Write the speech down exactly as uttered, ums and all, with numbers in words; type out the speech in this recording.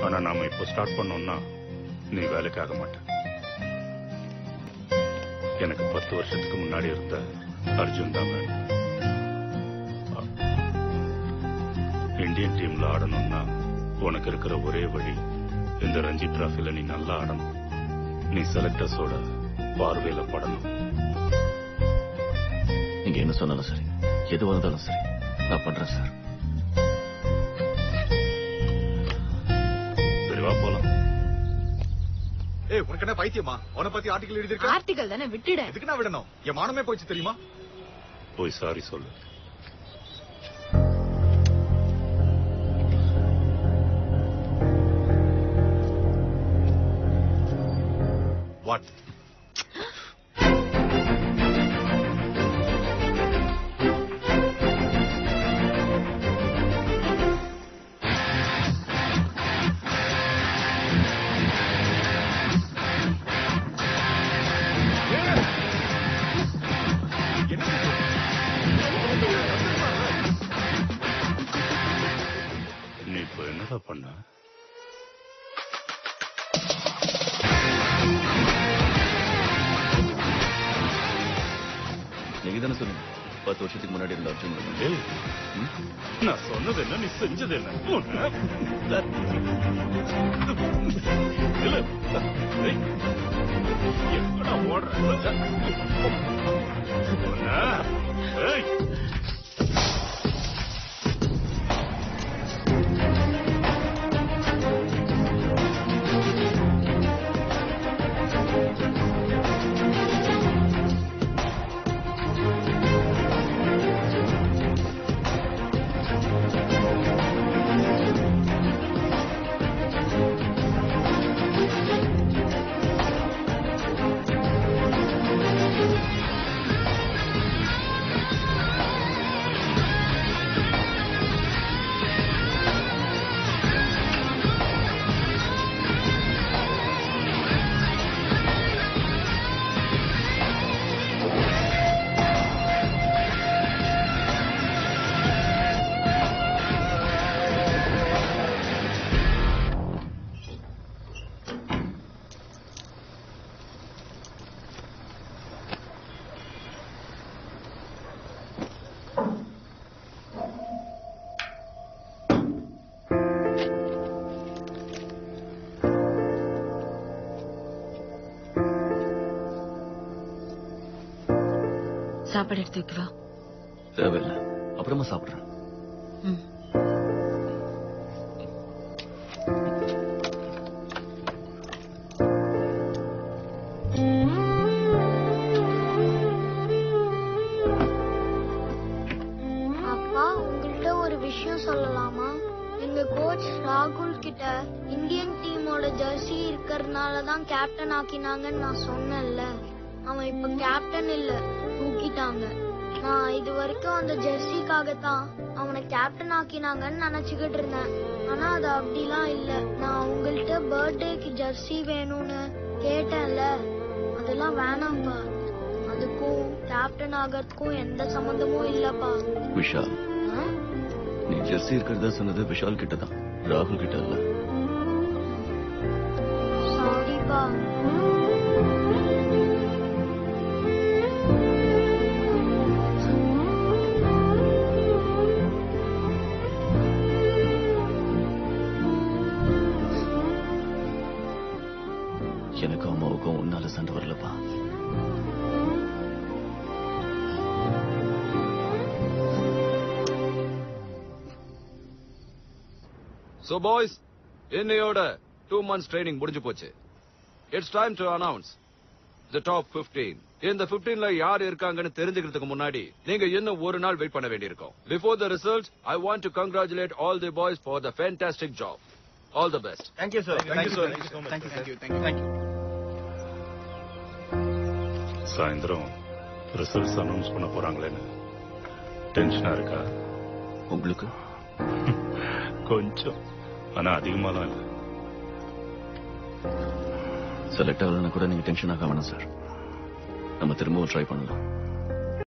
ஆனா நாம இப்போ ஸ்டார்ட் பண்ணோம்னா நீ வேலைக்கு ஆக மாட்ட. எனக்கு பத்து வருஷத்துக்கு முன்னாடி இருந்த அர்ஜுன் தான் வேணும். இந்தியன் டீம்ல ஆடணும்னா உனக்கு இருக்கிற ஒரே வழி இந்த ரஞ்சி டிராஃபில நீ நல்லா ஆடணும். நீ செலக்டர்ஸோட பார்வையில படணும். நீங்க என்ன சொன்னாலும் சரி, எதுவாக இருந்தாலும் சரி, நான் பண்றேன் சார். சரிவா போலாம். ஏய், உனக்கு என்ன பைத்தியமா? உன பத்தி ஆர்டிகல் எழுதிருக்க. ஆர்டிகல் தானே, விட்டுடு. எதுக்கு நான் விடணும்? என் மானமே போயிடுச்சு தெரியுமா? போய் சாரி சொல்லு. வாட்? நீ இப்ப என்னடா பண்ண? நீங்க தானே சொன்னீங்க பத்து வருஷத்துக்கு முன்னாடி இருந்த அர்ஜுன். நான் சொன்னது என்ன, நீ செஞ்சது என்ன? எங்கடா ஓடுற? சாப்பாடு எடுத்து வைக்கவா? தேவையில்லை, அப்புறமா சாப்பிடுறேன். அப்பா, உங்கள்கிட்ட ஒரு விஷயம் சொல்லலாமா? எங்க கோச் ராகுல் கிட்ட இந்தியன் டீமோட ஜெர்சி இருக்கிறதுனாலதான் கேப்டன் ஆக்கினாங்கன்னு நான் சொன்னேன்ல. அவன் இப்ப கேப்டன் இல்ல, தூக்கிட்டாங்க. நான் இது வரைக்கும் அந்த ஜெர்சிக்காகத்தான் அவனை கேப்டன் ஆக்கினாங்கன்னு நினைச்சுக்கிட்டு இருந்தேன். ஆனா அது அப்படிலாம் இல்ல. நான் உங்கள்கிட்ட பர்த்டேக்கு ஜெர்சி வேணும்னு கேட்டேன்ல, அதெல்லாம் வேணாம்பா. அதுக்கும் கேப்டன் ஆகிறதுக்கும் எந்த சம்பந்தமும் இல்லப்பா. விஷால், நீ ஜெர்சி இருக்கிறதா சொன்னது விஷால் கிட்ட தான், ராகுல் கிட்ட இல்ல. சாரிப்பா. எனக்கும் அம்மாவுக்கும் உன்னால சண்டை வரலப்பா. So boys, இன்னையோட two months training முடிஞ்சு போச்சு. It's time to announce the top fifteen. இந்த fifteen ல யார் இருக்காங்கன்னு தெரிஞ்சுக்கிறதுக்கு முன்னாடி நீங்க இன்னும் ஒரு நாள் வெயிட் பண்ண வேண்டியிருக்கும். Before the results, I want to congratulate all the boys for the fantastic job. All the best. Thank you sir. Thank you sir. Thank you so much. Thank you. Thank you. Thank you. Thank you. சாயந்தரம் results announce பண்ண போறாங்களேன்னு டென்ஷனா இருக்கா? உங்களுக்கு கொஞ்சம், ஆனா அதிகமாலாம் இல்லை. Select ஆகலன்னா கூட நீங்க டென்ஷன் ஆக வேணாம் சார். நம்ம திரும்பவும் ட்ரை பண்ணலாம்.